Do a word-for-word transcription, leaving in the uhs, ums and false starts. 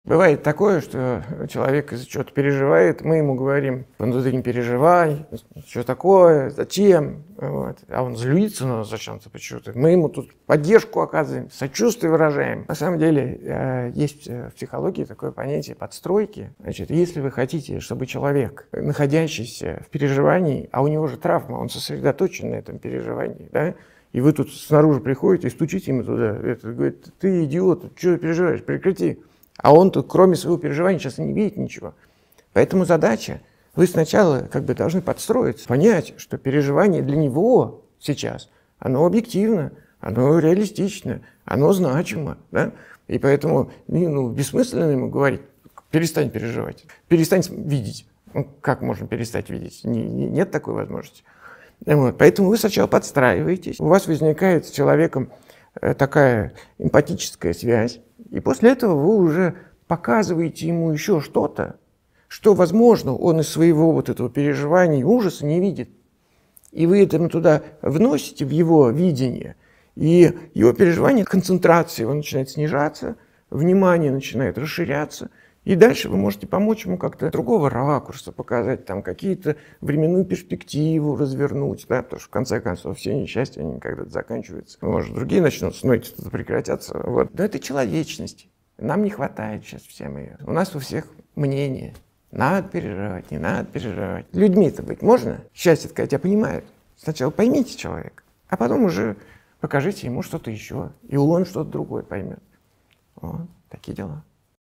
Бывает такое, что человек из-за чего-то переживает, мы ему говорим: ну ты не переживай, что такое, зачем, вот. А он злится на нас зачем-то, почему-то. Мы ему тут поддержку оказываем, сочувствие выражаем. На самом деле есть в психологии такое понятие подстройки. Значит, если вы хотите, чтобы человек, находящийся в переживании, а у него же травма, он сосредоточен на этом переживании, да, и вы тут снаружи приходите и стучите ему туда, это, говорит: ты идиот, что ты переживаешь, прекрати. А он тут, кроме своего переживания, сейчас и не видит ничего. Поэтому задача, вы сначала как бы должны подстроиться, понять, что переживание для него сейчас, оно объективно, оно реалистично, оно значимо. Да? И поэтому ну, бессмысленно ему говорить: перестань переживать, перестань видеть. Ну, как можно перестать видеть? Не, не, нет такой возможности. Вот. Поэтому вы сначала подстраиваетесь, у вас возникает с человеком такая эмпатическая связь, и после этого вы уже показываете ему еще что-то, что, возможно, он из своего вот этого переживания и ужаса не видит. И вы это туда вносите в его видение, и его переживание, концентрация его начинает снижаться, внимание начинает расширяться, и дальше вы можете помочь ему как-то другого ракурса показать, там какие-то временную перспективу развернуть, да, потому что в конце концов все несчастья, они когда-то заканчиваются. Может, другие начнутся, но эти прекратятся. Вот. Но это человечность. Нам не хватает сейчас всем ее. У нас у всех мнение. Надо переживать, не надо переживать. Людьми-то быть можно? Счастье сказать, я понимаю. Сначала поймите человека, а потом уже покажите ему что-то еще, и он что-то другое поймет. Вот такие дела.